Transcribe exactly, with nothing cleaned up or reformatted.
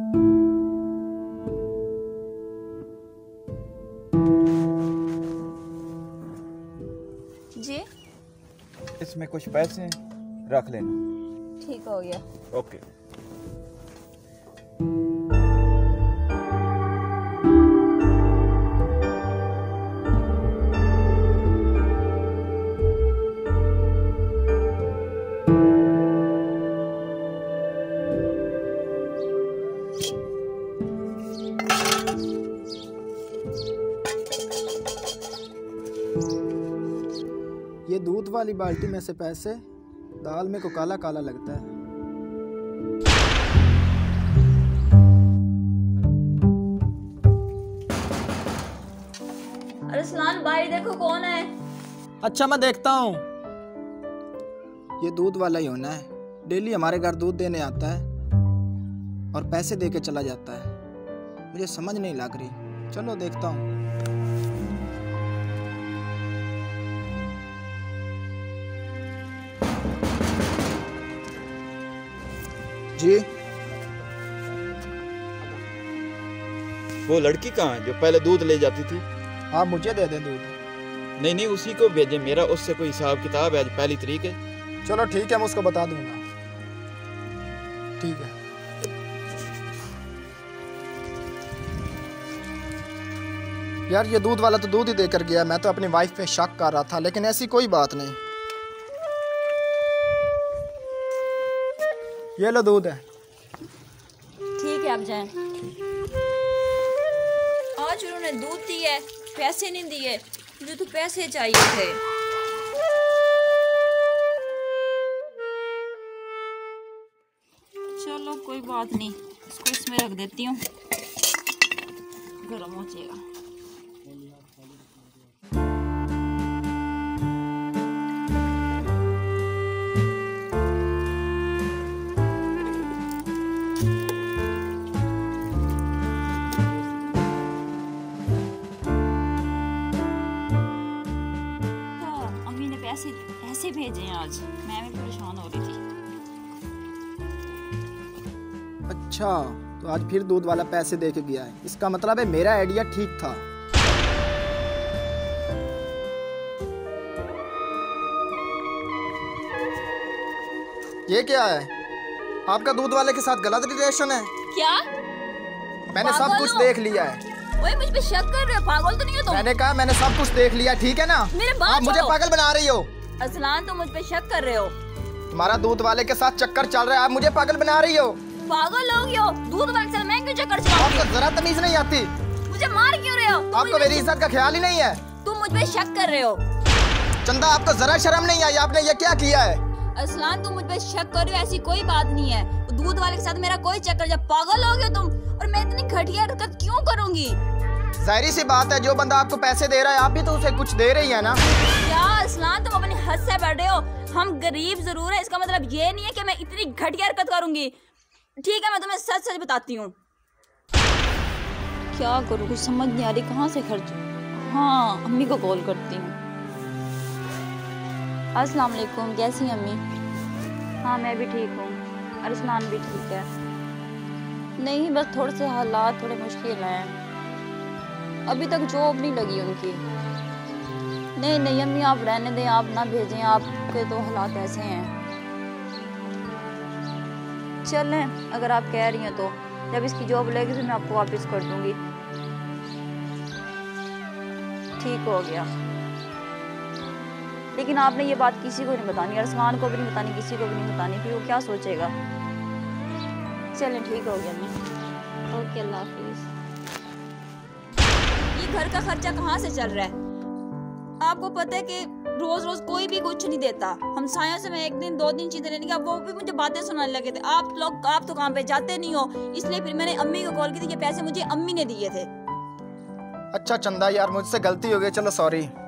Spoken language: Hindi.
जी इसमें कुछ पैसे रख लेना। ठीक हो गया। ओके। ये दूध वाली बाल्टी में से पैसे, दाल में को काला काला लगता है। अरसलान भाई देखो कौन है। अच्छा मैं देखता हूँ। ये दूध वाला ही होना है। डेली हमारे घर दूध देने आता है और पैसे दे के चला जाता है। मुझे समझ नहीं लग रही। चलो देखता हूँ। जी वो लड़की कहाँ है जो पहले दूध ले जाती थी? आप मुझे दे दें दूध। नहीं नहीं उसी को भेजे, मेरा उससे कोई हिसाब किताब है। आज पहली तरीक है। चलो ठीक है, मैं उसको बता दूंगा। ठीक है। यार ये दूध वाला तो दूध ही देकर गया। मैं तो अपनी वाइफ पे शक कर रहा था, लेकिन ऐसी कोई बात नहीं। ये लो दूध है। ठीक है आप जाएं। आज उन्होंने दूध दिया है, पैसे नहीं दिए। मुझे तो पैसे चाहिए थे। चलो कोई बात नहीं, इसको इसमें रख देती हूँ, गर्म हो जाएगा। ऐसे ऐसे भेजे हैं आज। मैं भी परेशान हो रही थी। अच्छा तो आज फिर दूध वाला पैसे दे के गया है। इसका मतलब है मेरा आइडिया ठीक था। ये क्या है? आपका दूध वाले के साथ गलत रिलेशन है क्या? मैंने सब कुछ देख लिया है। ओए मुझ पे शक कर रहे हो? पागल तो नहीं हो तुम? मैंने कहा मैंने सब कुछ देख लिया, ठीक है ना? मेरे बात आप मुझे पागल बना रही हो। अरसलान तुम मुझ पे शक कर रहे हो। तुम्हारा दूध वाले के साथ चक्कर चल रहा है, आप मुझे पागल बना रही हो। पागल हो गई हो? दूध वाले के साथ मैं क्यों चक्कर चलाऊंगी? आपको जरा तमीज नहीं आती। मुझे मार क्यों रहे हो? आपको मेरी इज्जत का ख्याल ही नहीं है। तुम मुझ पे शक कर रहे हो। चंदा आपको जरा शर्म नहीं आई? आपने ये क्या किया है? अरसलान तुम मुझ पे शक कर रहे हो, ऐसी कोई बात नहीं है। दूध वाले के साथ मेरा कोई चक्कर। जब पागल हो गए तुम, और मैं इतनी घटिया हरकत क्यों करूंगी? जाहिर सी बात है, जो बंदा आपको पैसे दे रहा है आप भी तो उसे कुछ दे रही है ना। क्या अरसलान तुम अपनी हद से बढ़ रहे हो? हम गरीब जरूर है, इसका मतलब ये नहीं है कि मैं इतनी घटिया हरकत करूंगी। ठीक है मैं तुम्हें सच सच बताती हूँ। क्या करूँ कुछ समझ नहीं आ रही, कहाँ से खर्च। हाँ अम्मी को कॉल करती हूँ। अस्सलाम वालेकुम, कैसी हैं अम्मी? हाँ मैं भी ठीक हूँ। अरसलान भी ठीक है। नहीं बस थोड़े से हालात थोड़े मुश्किल हैं, अभी तक जॉब नहीं लगी उनकी। नहीं नहीं अम्मी आप रहने दें, आप ना भेजें, आपके तो हालात ऐसे हैं। चलें अगर आप कह रही हैं तो जब इसकी जॉब लगेगी फिर मैं आपको वापस कर दूंगी। ठीक हो गया, लेकिन आपने ये बात किसी को नहीं बतानी, अरसलान को भी नहीं बतानी, किसी को भी नहीं बतानी, फिर वो क्या सोचेगा। चलें ठीक हो गया अम्मी। ओके अल्लाह हाफिज़। ये घर का खर्चा कहाँ से चल रहा है? आपको पता है कि रोज रोज कोई भी कुछ नहीं देता। हमसायों से मैं एक दिन दो दिन चीजें लेने गया, वो भी मुझे बातें सुनाने लगे थे। आप लोग आप तो काम पे जाते नहीं हो, इसलिए फिर मैंने अम्मी को कॉल की थी। ये पैसे मुझे अम्मी ने दिए थे। अच्छा चंदा यार मुझसे गलती हो गई, चलो सॉरी।